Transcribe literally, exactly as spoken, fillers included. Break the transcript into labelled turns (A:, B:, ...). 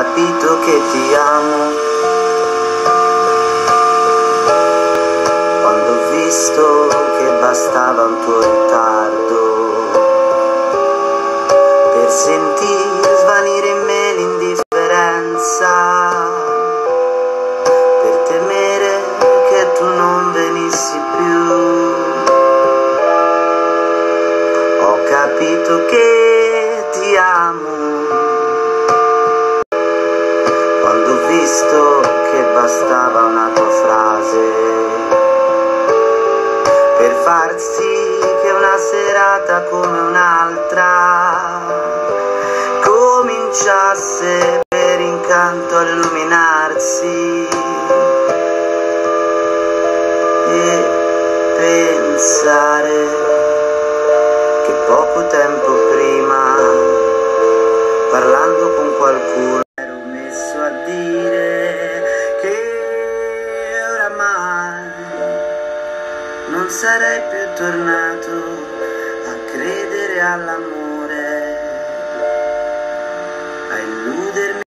A: capito che ti amo quando ho visto che bastava un tuo ritardo per sentir svanire in me l'indifferenza, per temere che tu non venissi più. Ho capito che ti amo quando ho visto che bastava una tua frase per far sì che una serata come un'altra cominciasse per incanto a illuminarsi e pensare che poco tempo prima, parlando con qualcuno, ero messo a dire che oramai non sarei più tornato a credere all'amore.